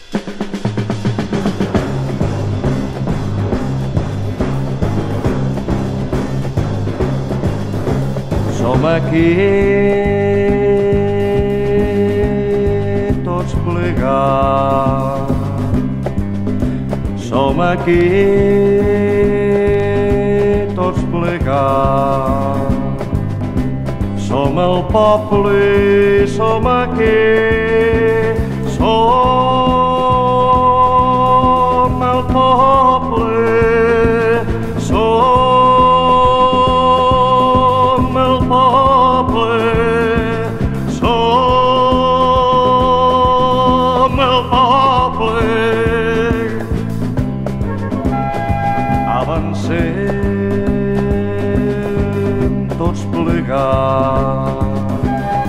Som aquí tots plegats, som aquí tots plegats, som el poble, som aquí, som el poble, som el poble, som el poble. Avancem tots plegats,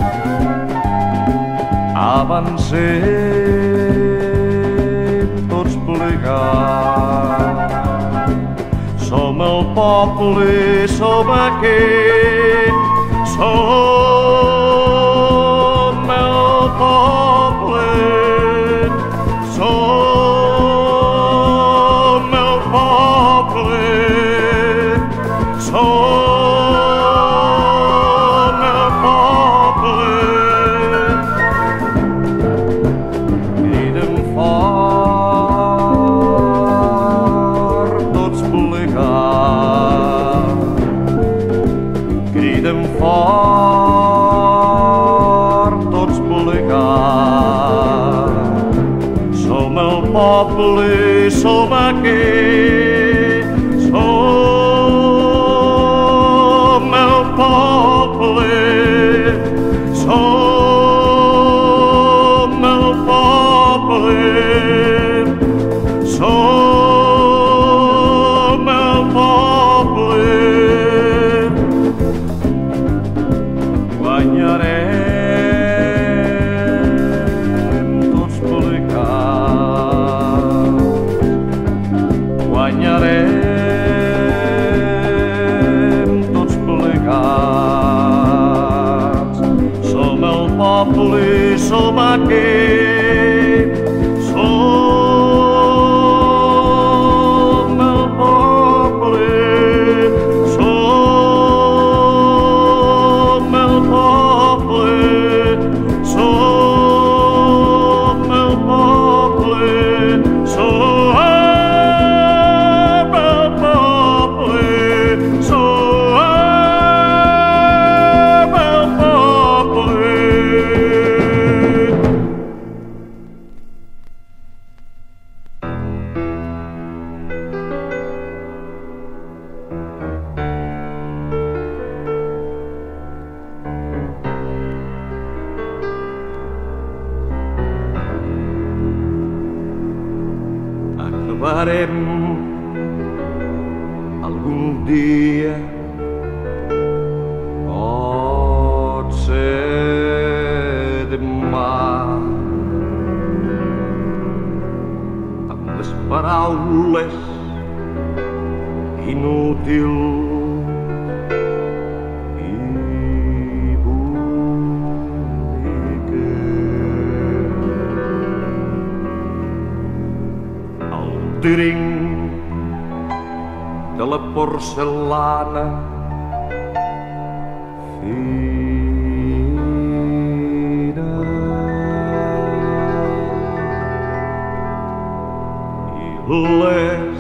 avancem tots plegats, som el poble, som aquí, som el poble, som el poble, som el poble. Cridem fort tots plegats, cridem fort tots plegats, som el poble, som aquí, som el poble, som el poble, som el poble. Guanyarem tots plegats, guanyarem tots plegats, som el poble, som aquí, som el poble, som el poble, som el poble, som el poble, som el poble. Acabarem algun dia, pot ser demà, amb les paraules inútils i boniques. El trinc de la porcellana fina i les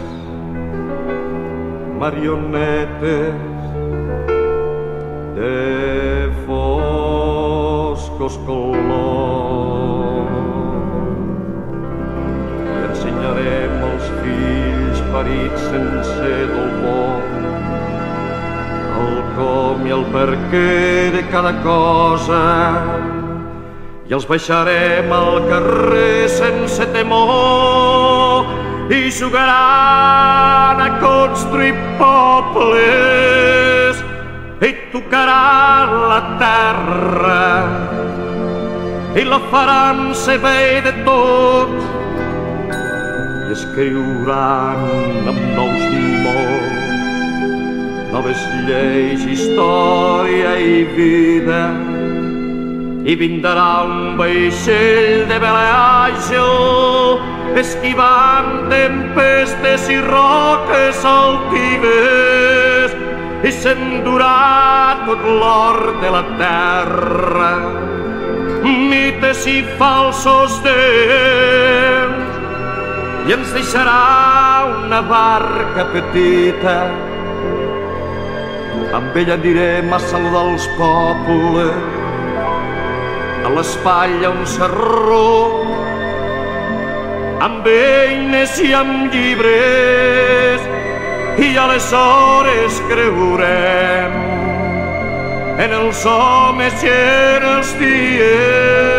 marionetes de foscos colors. I ensenyarem als fills parits sense dolor el com i el perquè de cada cosa, i els baixarem al carrer sense temor i jugaran a construir pobles i tocaran la terra i la faran servei de tot i escriuran amb nous mots noves lleis, història i vida, i vindrà un vaixell de vela àgil esquivant tempestes i roques altives, i s'endurà tot l'or de la terra, mites i falsos déus, i ens deixarà una barca petita. Amb ella anirem a saludar els pobles, a l'espatlla un serró, amb eines i amb llibres, i aleshores creurem en els homes i en els dies.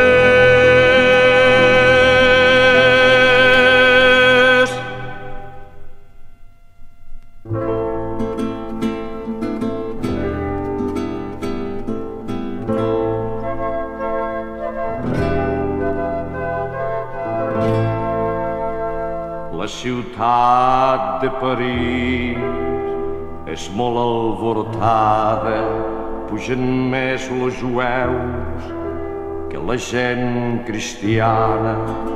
La ciutat de París és molt alborotada, pugen més los jueus que la gent cristiana.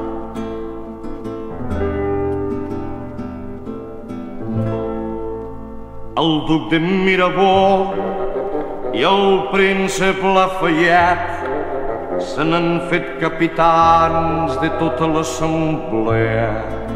El duc de Mirabeau i el príncep Lafayette se n'han fet capitans de tota l'assemblea.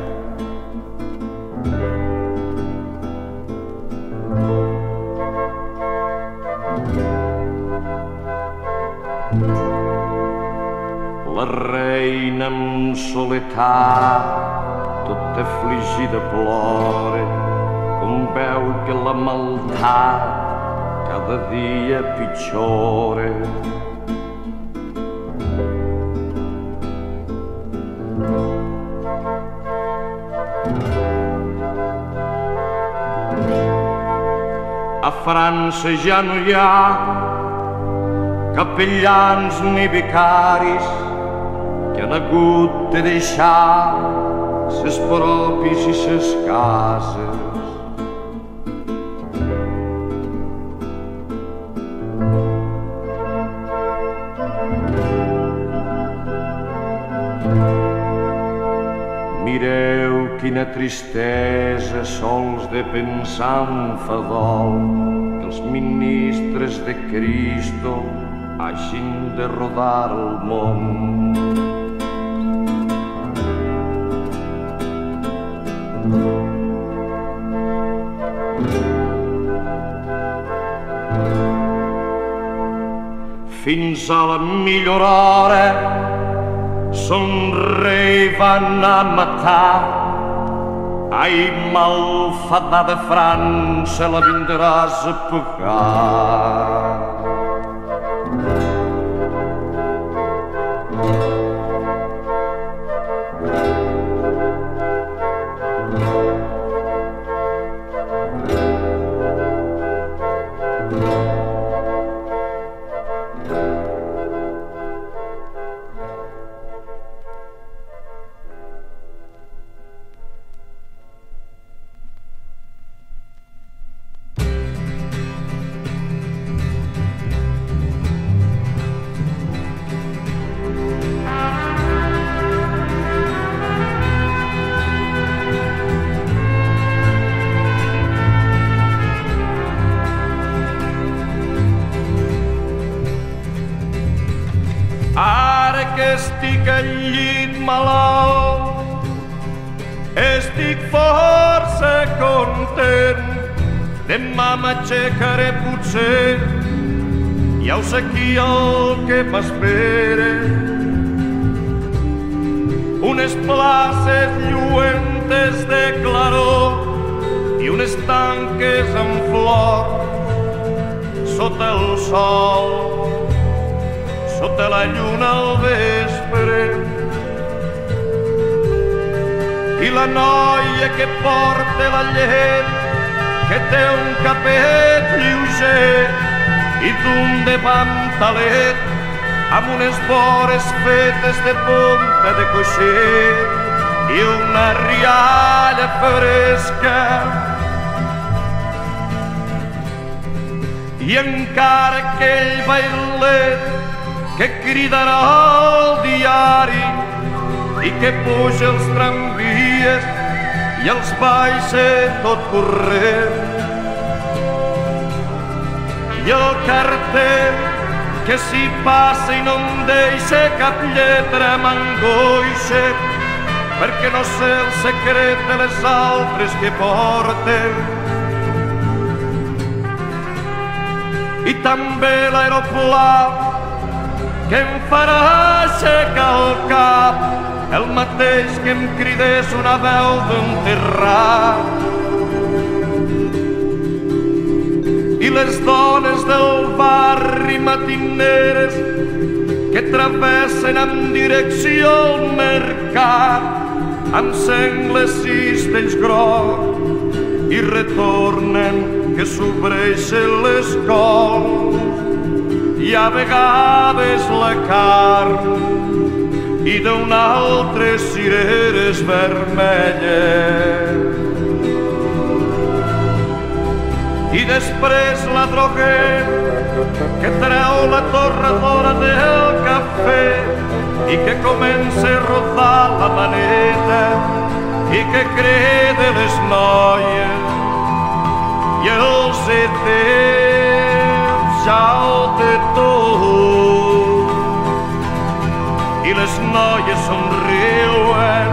La reina amb soledat, tot afligida plora, com veu que la maldat cada dia pitjora. A França ja no hi ha capellans ni vicaris que han hagut de deixar ses propis i ses cases. Mireu quina tristesa sols de pensar en fa dol que els ministres de Cristo hagin de rodar el món. Fins a la millor hora son rei van a matar. Ai, malfadada França, la vindràs a pagar. Ara que estic al llit malalt, estic força content. Demà m'aixecaré potser, ja us aquí el que m'espera. Unes places lluentes de claror i unes tanques amb flor sota el sol, sota la lluna al vespre. I la noia que porta la llet, que té un capet lleuger i d'un de pantalet amb unes vores fetes de punta de coixer i una rialla fresca. I encara aquell bailet que cridarà al diari i que puja els tramvies i els baixa tot corrent. I el carter que s'hi passa i no em deixa cap lletra m'angoixa, perquè no sé el secret de les altres que porten. I també l'aeroplà que em farà aixecar el cap, el mateix que em cridés una veu d'un terrat. I les dones del barri matineres que travessen en direcció al mercat amb sengles cistells grocs i retornen que s'obreixen les cols i a vegades la carn i d'un altre cireres vermelles. I després la droguer que treu la torradora del cafè i que comença a rodar la maneta i que crida les noies i els heteus ja ho té tot. I les noies somriuen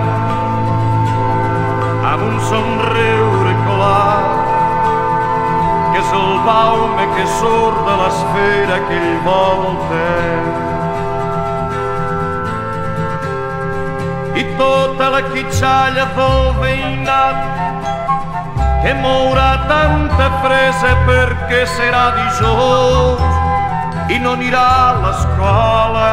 amb un somriure clar, que és el baume que surt de l'esfera que ell volta. I tota la quitxalla del veïnat que mourà tanta fresa perquè serà dijous i no anirà a l'escola.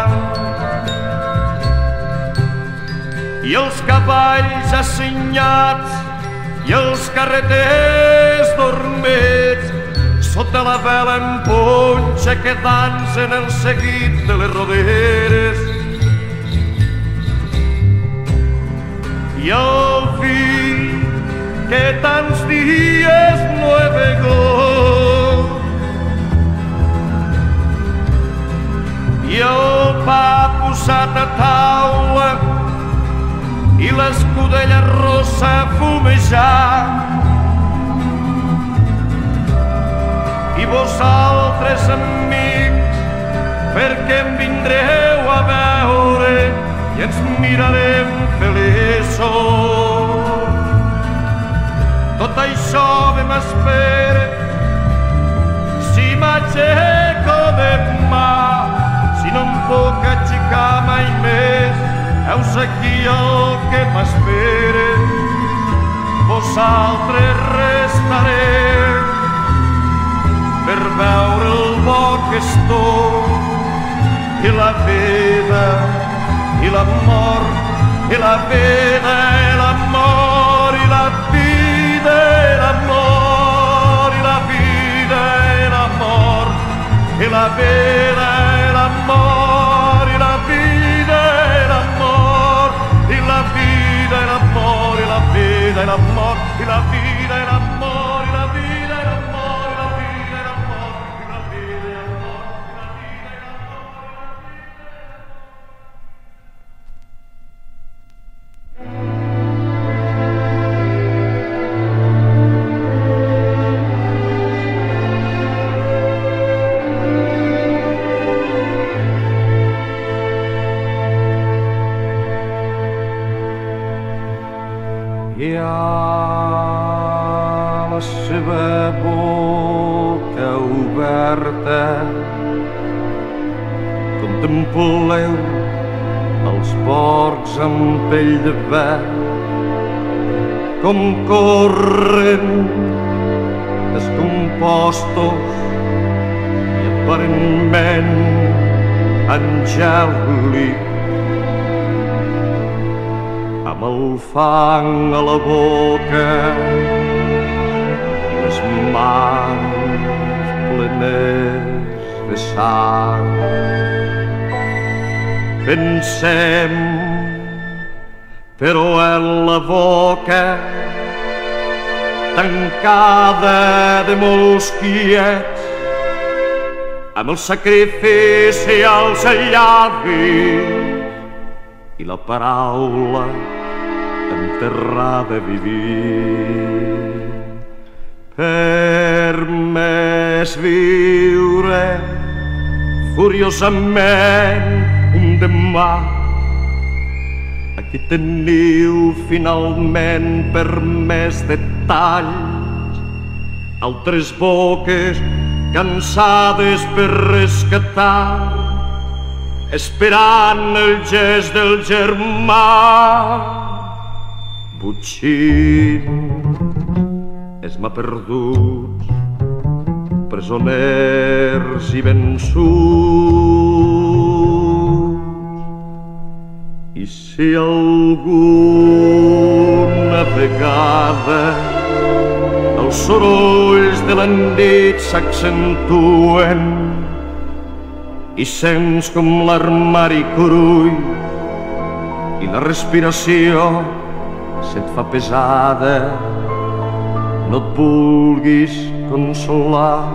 I els cavalls assenyats i els carreters dormits sota la vela en punxa que dansen el seguit de les roderes. I el fill que tants dies no he begut i el pa posat a taula i l'escudella rossa fumejant. I vosaltres, amics, perquè em vindreu a veure i ens mirarem feliços. Tot això me m'espera si m'aixeco demà, si no em puc aixecar mai més. Heus aquí el que m'espera, vosaltres restareu per veure el bo que és tot, i la vida, i la mort, i la vida, i la mort, i la vida, i la mort, i la vida, i la mort, i la vida, i la mort, i la vida, i la mort, i la vida, i la mort, i la vida, i la mort, i la vida, i la mort, i la vida, i la mort, i la vida, i la mort, i la vida, i la mort, i la vida, i la I a la seva boca oberta contempleu els porcs amb pell de verd com corren descompostos i aparentment angèlics, amb el fang a la boca i les mans plenes de sang. Pensem, però en la boca tancada de molts quiets, amb el sacrifici als llavis i la paraula enterrada vivir. Per més viure furiosament un demà. Aquí teniu finalment per més detalls altres boques cansades per rescatar, esperant el gest del germà. Butxint esma perduts, presoners i vençuts. I si alguna vegada els sorolls de la nit s'accentuen i sents com l'armari crull i la respiració se't fa pesada, no et vulguis consolar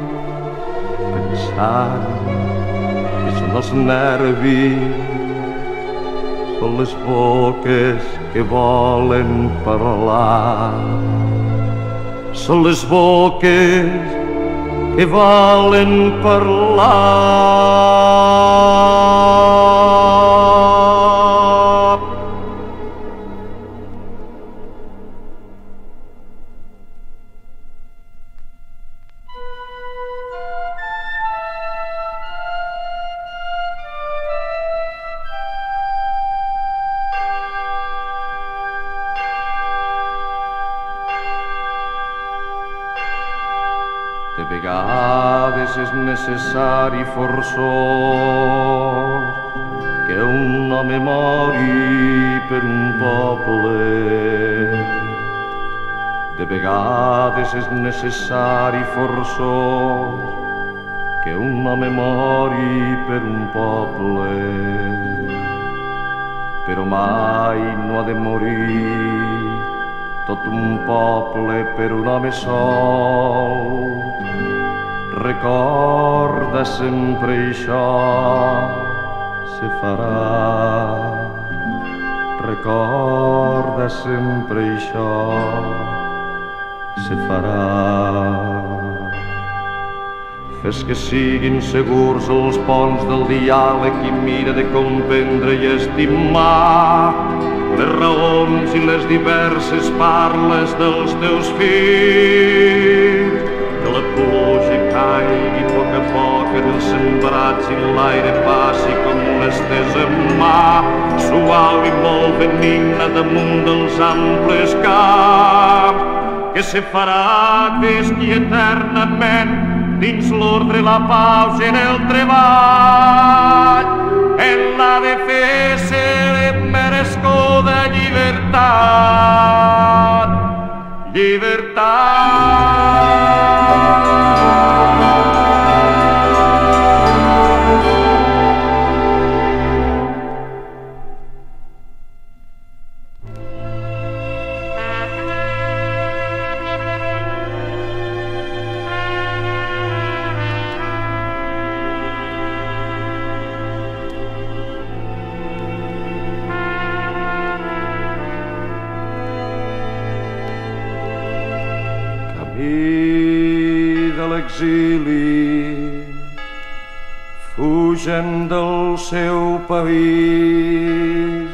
pensant que són els nervis, són les boques que volen parlar, són les boques que volen parlar. De vegades és necessari forçós que un home mori per un poble. De vegades és necessari forçós que un home mori per un poble. Però mai no ha de morir tot un poble per un home sol. Recorda sempre això, se farà. Recorda sempre això, se farà. Fes que siguin segurs els ponts del diàleg i mira de comprendre i estimar les raons i les diverses parles dels teus fills. Que la pluja caigui a poc en els sembrats i l'aire passi com una estesa mà suau i molt benigna damunt dels amples camps. Que se farà visqui eternament dins l'ordre, la pau i en el treball, en la defensa de merescuda llibertat. Llibertat. Camí de l'exili, fugen del seu país.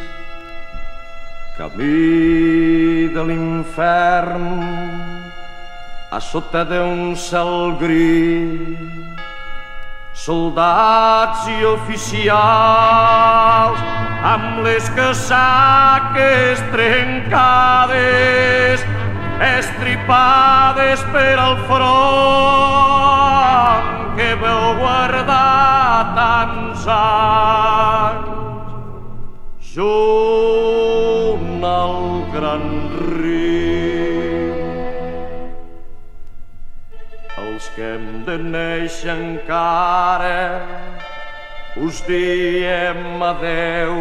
Camí de l'infern, a sota d'un cel gris. Soldats i oficials amb les casaques trencades, estripades per al front que veu guardar tants anys. Junt al gran riu, els que hem de néixer encara us diem adeu.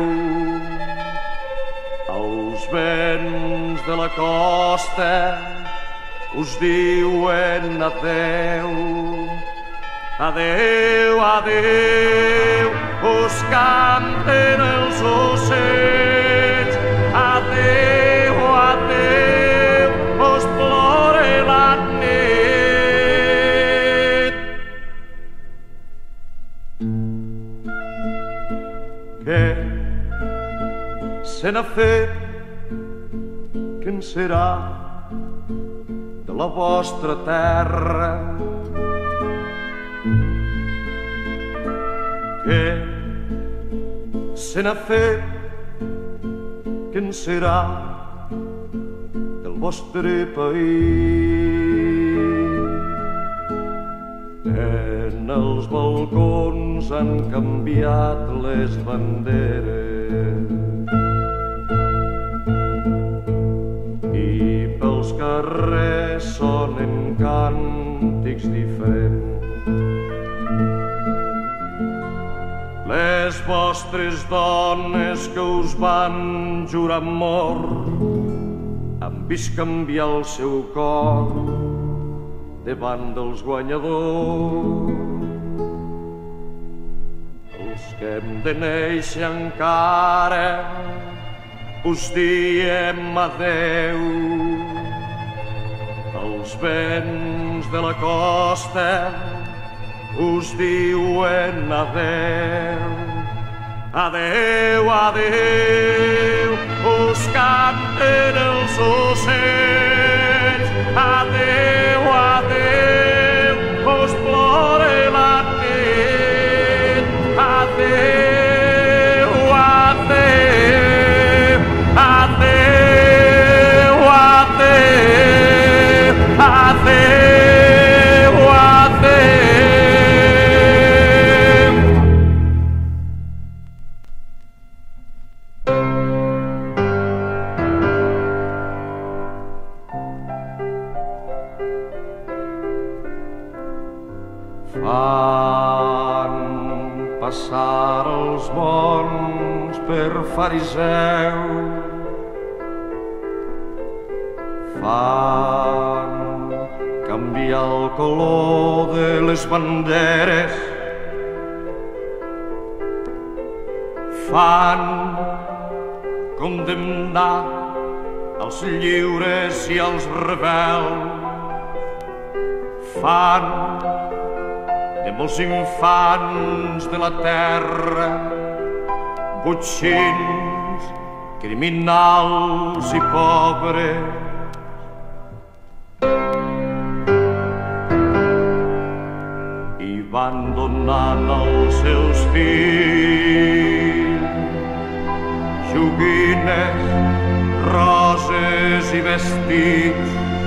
Els vents de la costa us diuen adeu. Adeu, adeu, us canten els ocells. Adeu, adeu, us plora la nit. Què se n'ha fet? Què en serà de la vostra terra? Què se n'ha fet? Què en serà del vostre país? En els balcons han canviat les banderes i pels carrers sonen càntics diferents. Les vostres dones que us van jurar amor han vist canviar el seu cor davant dels guanyadors. Els que hem de néixer encara us diem adeu. Els vents de la costa us diuen adeu. Adeu, adeu, us canten els ocells. Adeu, adeu, us plora la nit. Adeu, adeu, adeu, adeu, adeu, adeu. Fan passar els bons per fariseus, fan canviar el color de les banderes, fan condemnar els lliures i els rebels, fan de molts infants de la terra botxins, criminals i pobres. I van donant als seus fills joguines, roses i vestits.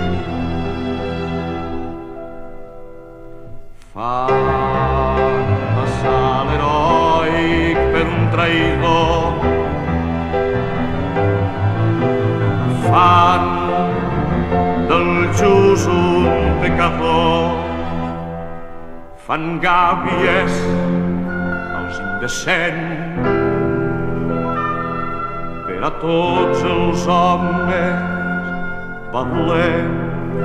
Fan passar l'heroic per un traïdor, fan del just un pecador, fan gàbies als indecents. Per a tots els homes valents.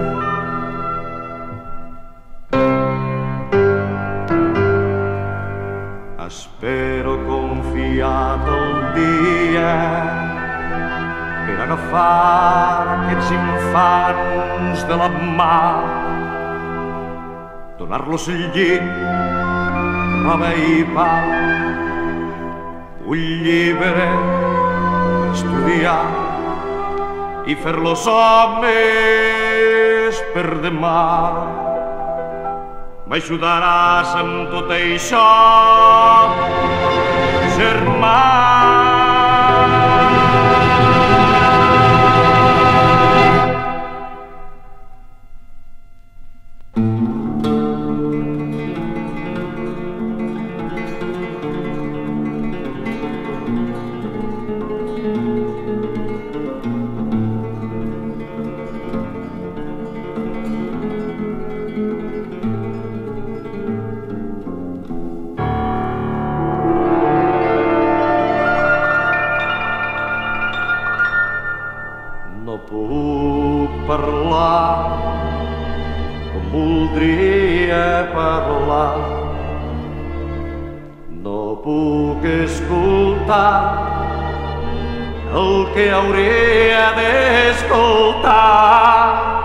Espero confiat el dia per agafar aquests infants de la mà, donar-los el llit, roba i pa, un llibre per estudiar i fer-los homes per demà. M'ajudaràs amb tot això, germà. No puc parlar com voldria parlar, puc escoltar el que hauria d'escoltar.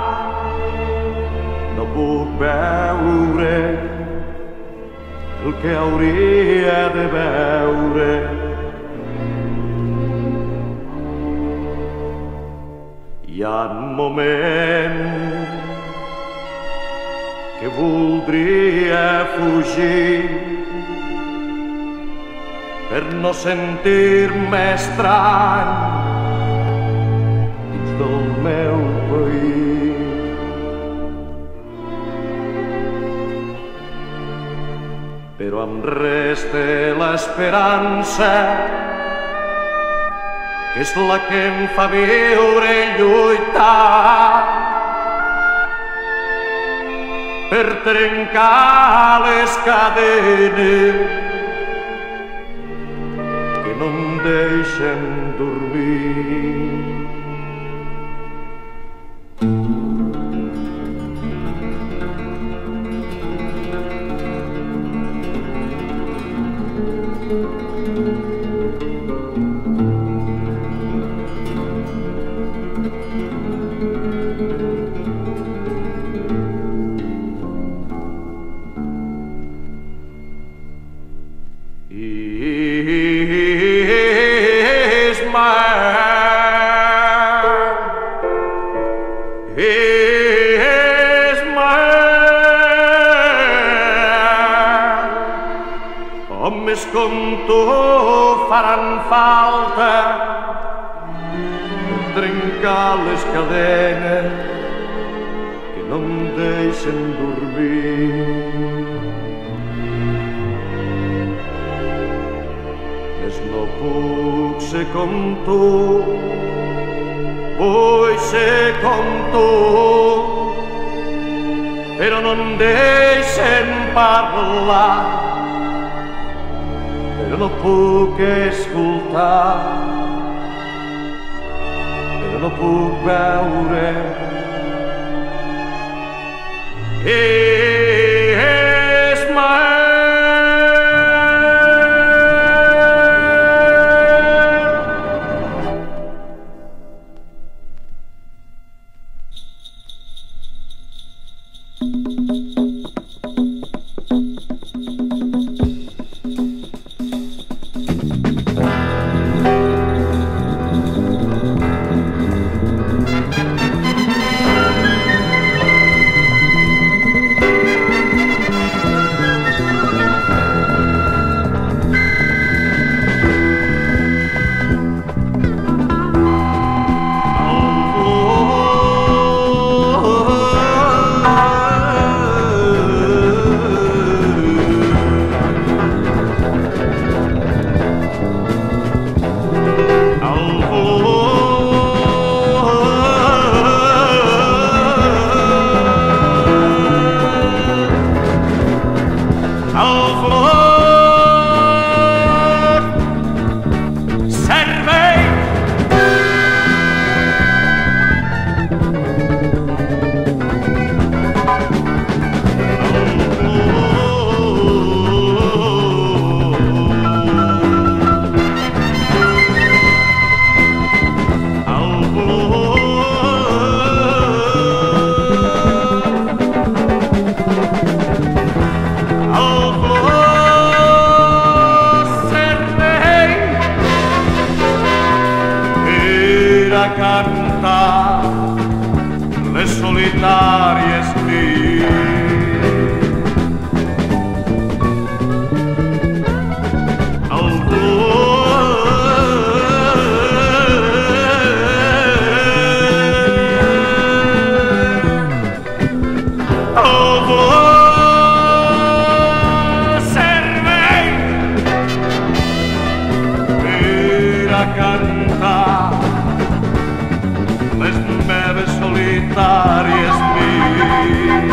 No puc veure el que hauria de veure. Hi ha moments que voldria fugir per no sentir-me estrany dins del meu país. Però em resta l'esperança, que és la que em fa viure i lluitar per trencar les cadenes que no em deixen dormir. Homes com tu faran falta per trencar les cadenes que no em deixen dormir. Més no puc ser com tu, vull ser com tu, però no em deixen parlar, però no puc escoltar, però no puc veure. És a cantar les solitàries nits. El servei per a cantar les meves solitàries nits.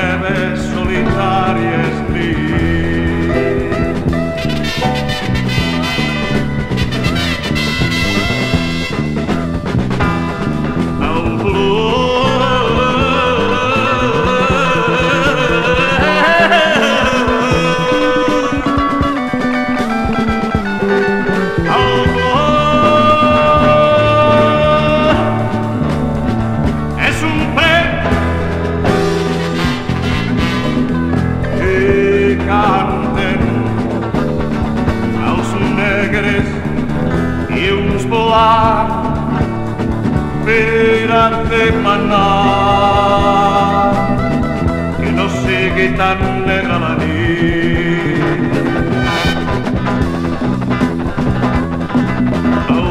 meves solitàries nits. El per a demanar que no sigui tan negra la nit. El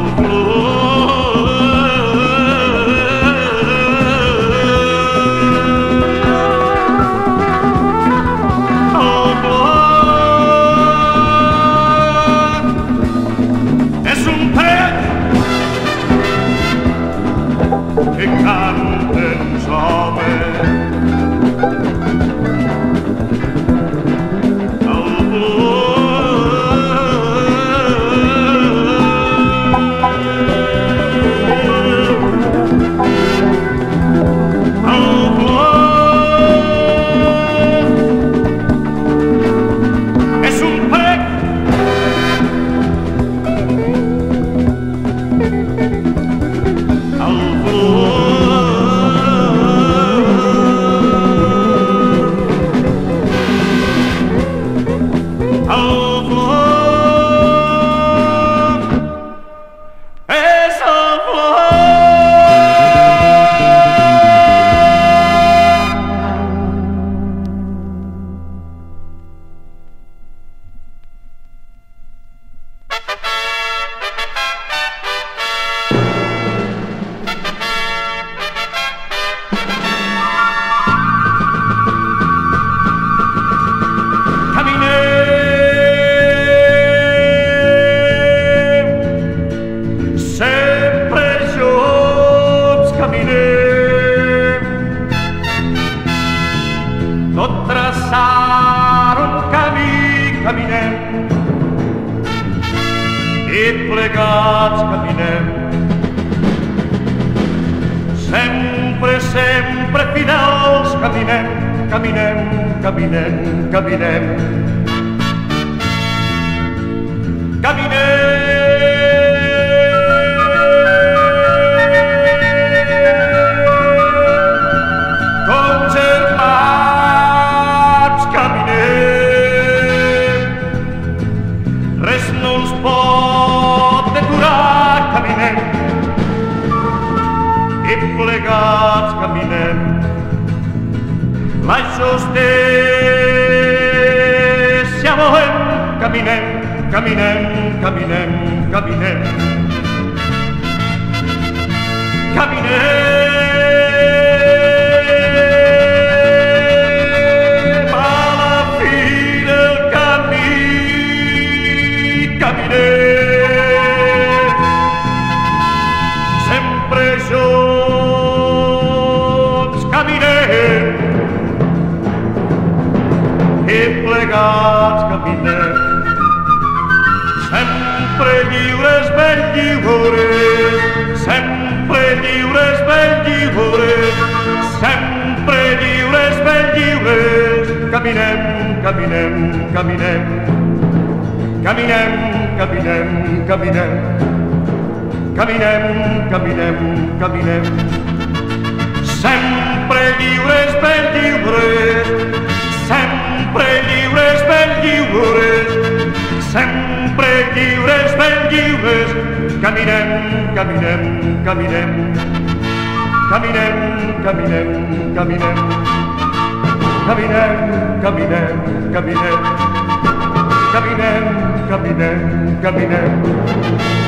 és un pet que canten els homes. El és un pet tot traçar un camí, caminem i plegats caminem. Sempre, sempre fidels caminem, caminem, caminem, caminem. Caminem. Plegats caminem, la justícia volem, caminem, caminem, caminem, caminem. Caminem a la fi del camí, caminem, sempre caminem i plegats caminem, sempre lliures, ben lliures, sempre lliures, ben lliures, sempre lliures, ben lliures. Caminem, caminem, caminem, caminem, caminem, caminem, caminem, caminem, caminem. Sempre lliures, ben lliures, sempre lliures, ben lliures, sempre lliures, ben lliures. Caminem, caminem, caminem, caminem, caminem, caminem, caminem, caminem, caminem, caminem, caminem, caminem.